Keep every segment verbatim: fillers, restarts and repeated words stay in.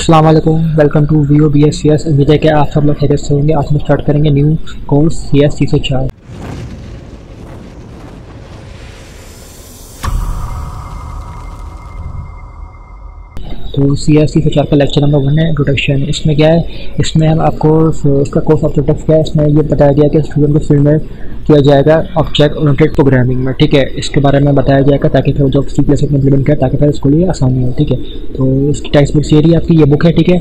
अस्सलाम वालेकुम, welcome to V O B S C S. उम्मीद है कि आप सब लोग खैरियत से होंगे। आज हम स्टार्ट करेंगे न्यू कोर्स सी एस तीन सौ चार। तो सी एस तीन सौ चार का लेक्चर नंबर वन है, इंट्रोडक्शन। इसमें क्या है, इसमें हम आपको इसका कोर्स ऑब्जेक्टिव क्या है, इसमें ये बताया गया कि स्टूडेंट को फील्ड में किया जाएगा ऑब्जेक्ट ओरिएंटेड प्रोग्रामिंग में। ठीक है, इसके बारे में बताया जाएगा ताकि फिर जब सी प्लस में इम्प्लीमेंट करें ताकि फिर इसको लिए आसानी हो। ठीक है, तो इसकी टेक्स्ट बुक सीरीज आपकी ये बुक है। ठीक है,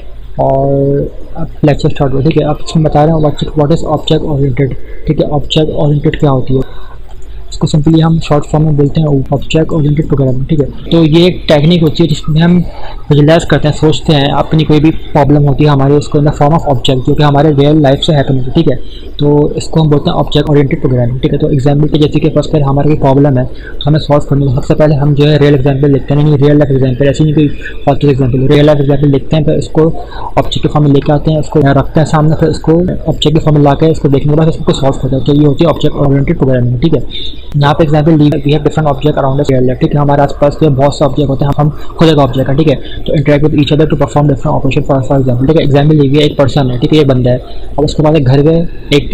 और अब लेक्चर स्टार्ट हो। ठीक है, आप इसमें बता रहे हैं व्हाट इज ऑब्जेक्ट ओरिएंटेड। ठीक है, ऑब्जेक्ट ओरिएंटेड क्या होती है, इसको सिंपली हम शॉर्ट फॉर्म में बोलते हैं ऑब्जेक्ट ओरिएंटेड प्रोग्रामिंग। ठीक है, तो ये एक टेक्निक होती है जिसमें हम विजुअलाइज करते हैं, सोचते हैं अपनी कोई भी प्रॉब्लम होती है हमारे, उसको in the form of object जो कि हमारे रियल लाइफ से हैपन होती है। ठीक है, तो इसको हम बोलते हैं ऑब्जेक्ट ओरिएंटेड प्रोग्रामिंग। ठीक है, तो एग्जाम्पल के जैसे कि फर्स्ट पहले हमारी कोई प्रॉब्लम है तो हमें सॉल्व करनी है, सबसे पहले हम जो है रियल एग्जाम्पल लिखते हैं, नहीं रियल लाइफ एग्जाम्पल, ऐसी नहीं कोई फालतू एग्जाम्पल, रियल लाइफ एग्जाम्पल लिखते हैं, फिर इसको ऑब्जेक्ट के फॉर्म में लेके आते हैं, उसको रखते हैं सामने, फिर इसको ऑब्जेक्ट के फॉर्म में लाकर इसको देखने के बाद इसको सॉल्व करते हैं। तो ये होती है ऑब्जेक्ट ओरिएंटेड प्रोग्रामिंग। ठीक है, यहाँ पे example we have different object around us real life. ठीक है, हमारे आसपास के बहुत से ऑब्जेक्ट होते हैं, हम खुद एक ऑब्जेक्ट है। ठीक है, तो interact with each other to perform different operation for for example. ठीक है, एग्जाम्पल लीजिए एक पर्सन है। ठीक है, ये बंदा है, और उसके बाद एक घर है,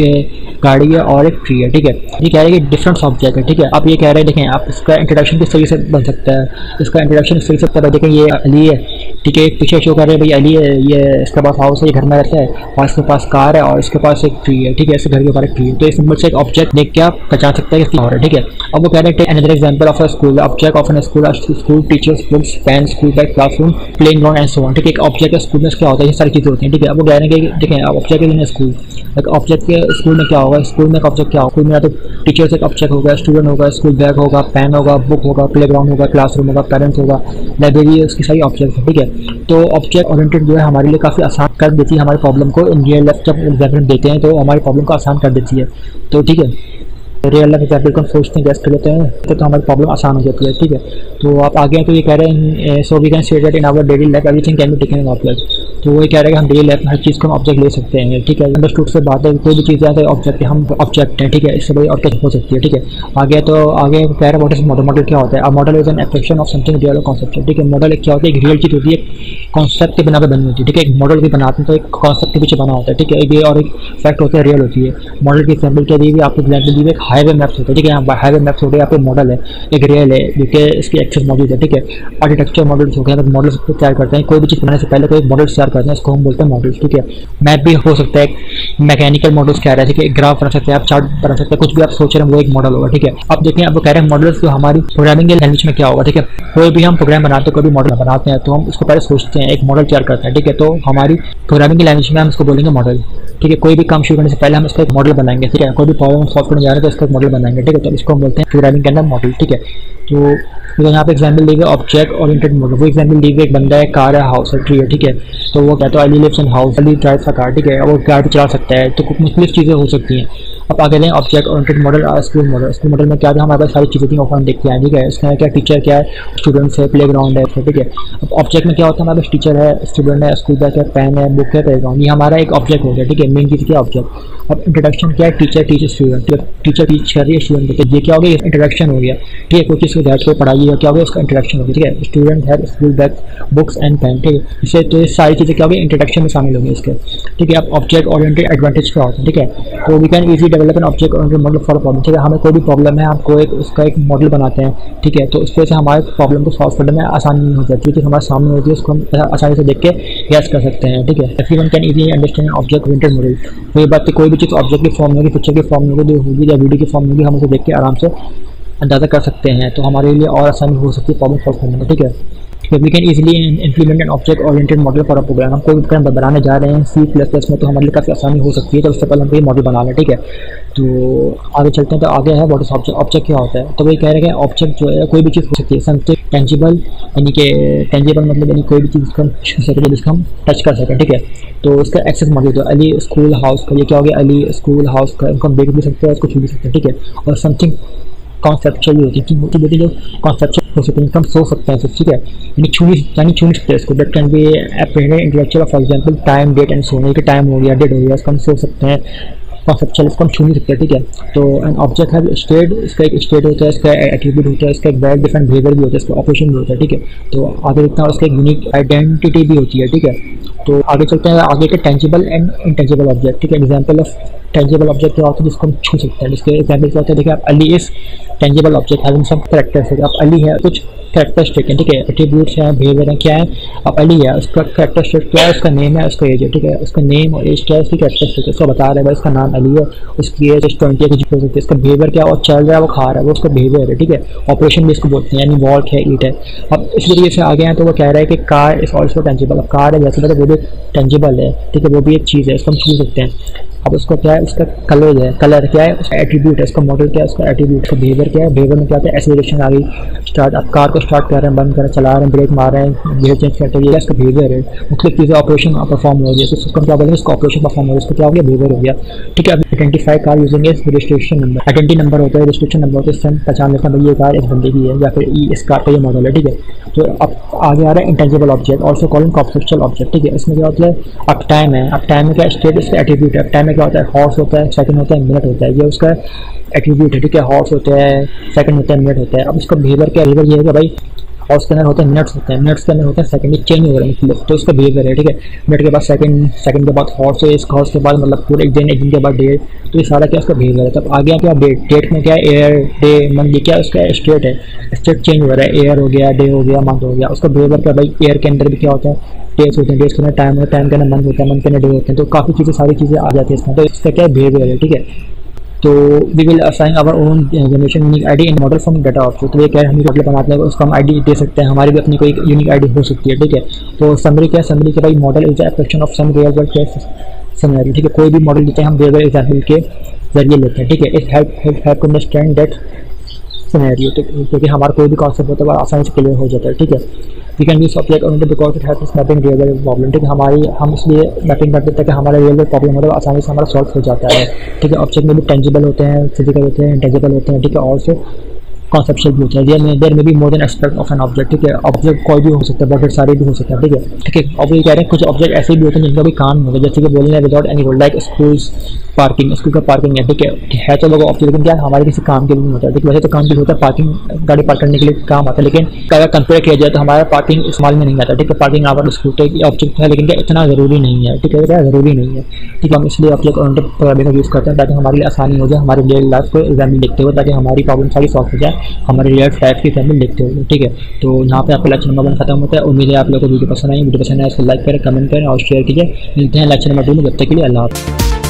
एक गाड़ी है और एक ट्री है। ठीक है, ये कह रहे हैं कि डिफरेंट ऑब्जेक्ट है। ठीक है, आप ये कह रहे हैं, देखें आप इसका इंट्रोडक्शन किस तरीके से बन सकता है, इसका इंट्रोडक्शन किस तरीके से करता है। देखें ये अली है। ठीक है, एक पीछे शो कर रहे हैं भाई अली है, ये इसके पास हाउस है, ये घर में रहता है, और इसके पास कार है, और इसके पास एक ट्री है। ठीक है, इसके घर के ऊपर एक ट्री है। तो इस नंबर से एक ऑब्जेक्ट देख के आप पहचान सकते हैं कि और है। ठीक है, अब वो कह रहे हैं another example of a school, object of an school, school teachers, books, pen, school bag, classroom, playing ground and so on. ठीक है, एक ऑब्जेक्ट है स्कूल में क्या होता है, ये सारी चीज़ें होती हैं। ठीक है, अब वो कह रहे हैं कि देखें ऑब्जेक्ट है स्कूल, एक ऑब्जेक्ट के स्कूल में क्या होगा, स्कूल में एक ऑब्जेक्ट क्या होगा, स्कूल में तो टीचर्स एक ऑब्जेक्ट होगा, स्टूडेंट होगा, स्कूल बैग होगा, पेन होगा, बुक होगा, प्ले ग्राउंड होगा, क्लासरूम होगा, पेरेंट्स होगा, लाइब्रेरी है, उसकी सारी ऑब्जेक्ट है। ठीक है, तो ऑब्जेक्ट ओरिएंटेड जो है हमारे लिए काफ़ी आसान कर देती है हमारी प्रॉब्लम को। इन रियल लाइफ जब एग्जाम्पल देते हैं तो हमारी प्रॉब्लम को आसान कर देती है। तो ठीक है, रियल लाइफ एग्जाम्पल को हम सोचते हैं, गैस कर लेते हैं तो हमारी प्रॉब्लम आसान हो जाती है। ठीक है, तो आप आगे हैं तो ये कह रहे हैं so we can say that in our daily life everything can be taken an object. तो वो कह रहे हैं कि हम डेली लाइफ में हर चीज़ को हम ऑब्जेक्ट ले सकते हैं। ठीक है, अंडरस्टूड से बात है, कोई भी चीज़ है तो ऑब्जेक्ट हम ऑब्जेक्ट है। ठीक है, इससे बड़ी और क्या हो सकती है। ठीक है, आगे तो आगे कह रहे हैं व्हाट इज मॉडल। मॉडल क्या होता है, model is an abstraction of something real concept. ठीक है, मॉडल क्या होता है, एक रियल चीज़ होती है, कॉन्सेप्ट के बना पर बनी होती है। ठीक है, एक मॉडल भी बनाते हैं तो एक कॉन्सेप्ट के पीछे बना होता है। ठीक है, एक ये और एक फैक्ट होता है, रियल होती है। मॉडल की एग्जाम्पल क्या दी हुई, आपको एग्जाम्पल दी हुई एक हाईवे मैप्स होता है। ठीक है, यहाँ हाईवे मैप्स हो गए, यहाँ पे मॉडल है, एक रियल है जो कि इसकी एक्सेस मौजूद है। ठीक है, आर्किटेक्चर मॉडल्स हो गए, अगर मॉडल्स को तैयार करते हैं, कोई भी चीज़ बनाने से पहले कोई मॉडल तैयार करते हैं, इसको हम बोलते हैं मॉडल्स। ठीक है, मैप भी हो सकता है, मैकेनिकल मॉडल्स कह रहे हैं। ठीक है, ग्राफ बना सकते हैं आप, चार्ट बना सकते हैं, कुछ भी आप सोच रहे हैं वो एक मॉडल होगा। ठीक है, अब देखें अब वो कह रहे हैं मॉडल्स जो हमारी प्रोग्रामिंग के लैंग्वेज में क्या होगा। ठीक है, कोई भी हम प्रोग्राम बनाते हैं, कोई भी मॉडल बनाते हैं तो हम उसको पहले सोचते हैं, एक मॉडल तैयार करते हैं। ठीक है, तो हमारी प्रोग्रामिंग की लैंग्वेज में हम इसको बोलेंगे मॉडल। ठीक है, कोई भी काम शुरू करने से पहले हम इसका एक मॉडल बनाएंगे। ठीक है, कोई भी प्रॉब्लम सॉल्व करने जा रहे हैं तो इसका एक मॉडल बनाएंगे। ठीक है, तो इसको हम बोलते हैं प्रोग्रामिंग के अंदर मॉडल। ठीक है, तो तो यहाँ पे एग्जाम्पल दी गई ऑब्जेक्ट ओरिएंटेड मॉडल। वो एग्जाम्पल दी गई एक बंदा है, कार है, हाउस है, ट्री है। ठीक है, तो वो कहता है Ali lives in house, Ali drives a car. ठीक है, वो गाड़ी चला सकता है, तो कुछ मुख्तलिफ चीज़ें हो सकती हैं। अब आगे लें object oriented model, school model. School model में क्या है, हमारे पास सारी चीज़ें थी ऑफर देखते हैं। ठीक है, इसमें क्या टीचर क्या है, स्टूडेंट्स है, प्ले ग्राउंड है। ठीक है, अब ऑब्जेक्ट में क्या होता है, हमारे पास टीचर है, स्टूडेंट है, स्कूल बैग है, पेन है, बुक है, प्ले ग्राउंड, ये हमारा एक ऑब्जेक्ट हो गया। ठीक है, मेन चीज़ क्या ऑब्जेक्ट। अब इंट्रोडक्शन क्या है, teacher teacher student, teacher teach कर रही है स्टूडेंट को, ये क्या हो गया, इंट्रोडक्शन हो गया। ठीक है, कोई चीज़ को बैठ को पढ़ाई है, क्या हो गया, उसका इंट्रोडक्शन हो गया। ठीक है, स्टूडेंट है, school bag, books and pen. ठीक है, इससे तो ये सारी चीज़ें क्या हो गई, इंट्रोडक्शन में शामिल हो गई इसके। ठीक है, अब ऑब्जेक्ट ओरिएंटेड एडवांटेज क्या होता है। ठीक है, तो we can easily develop an object oriented model for problem. ठीक है, हमें कोई भी प्रॉब्लम है, हमको एक उसका एक मॉडल बनाते हैं। ठीक है, तो उस वजह से हमारे प्रॉब्लम को सॉल्व करने में आसानी हो जाती है, कि हमारे सामने होती है, उसको हम आसानी से देख के गैस कर सकते हैं। ठीक है, everyone can easily understand object oriented model. तो ये बात कोई भी चीज़ ऑब्जेक्ट की फॉर्म में होगी, पिक्चर की फॉर्म में होगी, होगी या वीडियो की फॉर्म में होगी, हम उसे देख के आराम से अंदाज़ा कर सकते हैं, तो हमारे लिए और आसानी हो सकती है प्रॉब्लम सॉल्व करने में। ठीक है, we can easily implement an object oriented model for a program. हम कोई भी प्रोग्राम बनाने जा रहे हैं सी प्लस प्लस में, तो हमारे लिए काफ़ी आसानी हो सकती है, तो उससे पहले हम ये मॉडल बना लें। ठीक है, तो आगे चलते हैं। तो आगे है व्हाट इज ऑब्जेक्ट। ऑब्जेक्ट क्या होता है, तो वही कह रहे हैं ऑब्जेक्ट जो है कोई भी चीज़ हो सकती है, समथिंग टेंजिबल, यानी कि टेंजिबल मतलब यानी कोई भी चीज़ को हम छू सकें, जिसको हम टच कर सकें। ठीक है, तो उसका एक्सेस मौजूद है, अली स्कूल हाउस का, ये क्या हो गया, अली स्कूल हाउस का, इनको हम देख भी सकते हैं, उसको छू भी सकते हैं। ठीक है, और समथिंग कॉन्सेप्चुअल होती है, होती है जो कॉन्सेप्चुअल हो सकते हैं, हम सोच सकते हैं। ठीक है, यानी छू यानी छू सकते हैं इसको। That can be apprehended intellectual, for example time, date and so. यानी कि टाइम हो गया, डेट हो गया, इसको हम सोच सकते हैं। कॉन्सेप्चुअल इसको हम छू नहीं सकते, ठीक है। तो एन ऑब्जेक्ट है स्टेट, इसका एक स्टेट होता है, इसका एट्रीब्यूट होता है, इसका एक वेरी डिफरेंट बिहेवियर भी होता है, इसका ऑपरेशन भी होता है, ठीक है। तो आगे देखते हैं उसका एक यूनिक आइडेंटिटी भी होती है, ठीक है। तो आगे चलते हैं आगे के टेंजिबल एंड इनटेंजिबल ऑब्जेक्ट, ठीक है। एग्जांपल ऑफ टेंजिबल ऑब्जेक्ट क्या होता है जिसको हम छू सकते हैं, जिसके एग्जाम्पल क्या होता है, देखिए आप Ali is tangible object having some characters, आप अली है कुछ कैरेक्टरिस्टिक है, ठीक है, एट्रीब्यूट्स हैं, बिहेवियर है, क्या है, अब अली है उसका कैरेक्टरिस्टिक क्या है, उसका नेम है, उसका एज है, ठीक है, उसका नेम और एज क्या है, उसकी कैरेक्टरिस्टिक उसको बता रहा है भाई उसका नाम अली है, उसकी एज ट्वेंटी है, कुछ हो सकती है, इसका बिहेवियर क्या वो चल रहा है, वो खा रहा है, वो उसका बिहेवियर है, ठीक है। ऑपरेशन भी इसको बोलते हैं, यानी वॉक है, ईट है। अब इस तरीके से आगे हैं तो वो कह रहा है कि कार इज ऑल्सो टेंजिबल, अब कार है जैसे मतलब वो भी टेंजिबल है, ठीक है, वो भी एक चीज़ है, इसको हम छू सकते हैं। अब उसका क्या है, उसका कलर है, कलर क्या है, उसका एट्रीब्यूट है, उसका मॉडल क्या है, उसका एट्रीब्यूट, उसका बिहेवियर क्या है, बिहेवियर में क्या होता है, एक्सेलरेशन आ गई, स्टार्ट, अब कार को स्टार्ट कर रहे हैं, बंद कर रहे हैं, चला रहे हैं, ब्रेक मार रहे हैं, बिहेवियर चेंज करते हैं, ये इसका बिहेवियर है। मुख्तलिफ चीज़ें ऑपरेशन परफॉर्म हो रही है, तो उसको क्या बोलेंगे, इसका ऑपरेशन परफॉर्म हो रहा है, इसको क्या हो गया, बिहेवियर हो गया, ठीक है। अब identify car using this registration number, identity number होता है, रजिस्ट्रेशन नंबर होता है, इससे हम पहचान लेते हैं भाई ये कार इस बंदे की है या फिर इस कार का ये मॉडल है, ठीक है। तो अब आगे आ रहा है intangible object, also called conceptual object, ठीक है। इसमें क्या होता है, अब टाइम है, अब टाइम में क्या स्टेट इसका एट्रीब्यूट है, टाइम में क्या होता है, हॉर्स होता है, सेकंड होता है, मिनट होता है, ये उसका एट्रीब्यूट है, ठीक है। हॉर्स होता है, सेकंड होता है, मिनट होता है। अब उसका बिहेवियर क्या, बिहेवियर ये है कि भाई हॉर्स के अंदर होते हैं मिनट्स होते हैं, मिनट्स के अंदर होते हैं सेकंड, चेंज हो रहा है मतलब, तो उसका बिहेवियर है, ठीक है। मिनट के बाद सेकंड, सेकंड के बाद हॉर्स है, इसका हॉर्स के बाद मतलब पूरे एक दिन, एक दिन के बाद डे, तो ये सारा क्या उसका बिहेवियर है। तब आगे क्या डेट, डेट में क्या है, एयर, डे, मंथ, ये क्या उसका स्टेट है, स्टेट चेंज हो रहा है, एयर हो गया, डे हो गया, मंथ हो गया। उसका बिहेवियर क्या भाई, एयर के अंदर भी क्या होता है, डेज होते हैं, डेज के अंदर टाइम होता है, टाइम के अंदर मंथ होता है, मंथ के अंदर डे होते हैं, तो काफ़ी चीज़ें सारी चीज़ें आ जाती है इसमें। तो इसका क्या बिहेवियर है, ठीक है। तो we will assign our own generation unique ID in model from data object, तो ये क्या है, हम मॉडल बनाते हैं उसको हम आईडी दे सकते हैं, हमारी भी अपनी कोई यूनिक आईडी हो सकती है, ठीक है। तो समरी क्या है, समरी के भाई model is application of some real world case scenario, ठीक है। कोई भी मॉडल देते हैं हम रियल वर्ल्ड एग्जाम्पल के जरिए लेते हैं, ठीक है। It help help help to understand that scenario, क्योंकि हमारा कोई भी कॉन्सेप्ट होता है वो आसानी से क्लियर हो जाता है, ठीक है। We can use object only because it has mapping real world problem, ठीक है। हमारी हम इसलिए मैपिंग कर देते हैं कि हमारा रियल वर्ल्ड प्रॉब्लम मतलब आसानी से हमारा सॉल्व हो जाता है, ठीक है। ऑब्जेक्ट में भी टेंजिबल होते हैं, फिजिकल होते हैं, इंटेंजिबल होते हैं, ठीक है, और से कॉन्सेप्चुअल भी होता है। रियल में देयर में भी more than aspect of an object, ठीक है। ऑब्जेक्ट कोई भी हो सकता है, बहुत सारे भी हो सकते हैं, ठीक है, ठीक है। अब ये कह रहे हैं कुछ ऑब्जेक्ट ऐसे भी होते हैं जिनका भी काम नहीं होता, जैसे कि बोल रहे हैं without any role, like schools parking, school का पार्किंग है, ठीक है, है तो लोग ऑब्जेक्ट, लेकिन क्या हमारे किसी काम के लिए नहीं होता है, ठीक है। वैसे तो काम भी होता है, पार्किंग गाड़ी पार्क करने के लिए काम आता है, लेकिन अगर कंपेयर किया जाए तो हमारा पार्किंग इस्तेमाल में नहीं आता, ठीक है। पार्किंग आवर स्कूल तो ऑब्जेक्ट है, लेकिन क्या इतना ज़रूरी नहीं है, ठीक है, क्या ज़रूरी नहीं है, ठीक है। हम इसलिए ऑब्जेक्ट ओरिएंटेड प्रोग्रामिंग का यूज़ करते हैं ताकि हमारे लिए आसानी हो जाए हमारे रियल लाइफ को एग्जाम्पल लिखते हुए, ताकि हमारी प्रॉब्लम सारी सॉल्व हो जाए हमारे रियल टाइप की एग्जाम्पल लिखते हुए, ठीक है। तो यहाँ पे आपका लेक्चर नंबर वन खत्म होता है। उम्मीद है आप लोगों को वीडियो पसंद आई, वीडियो पसंद आए इसको लाइक करें, कमेंट करें और शेयर कीजिए। मिलते हैं लेक्चर नंबर टू में, जब तक के लिए अल्लाह हाफ़िज़।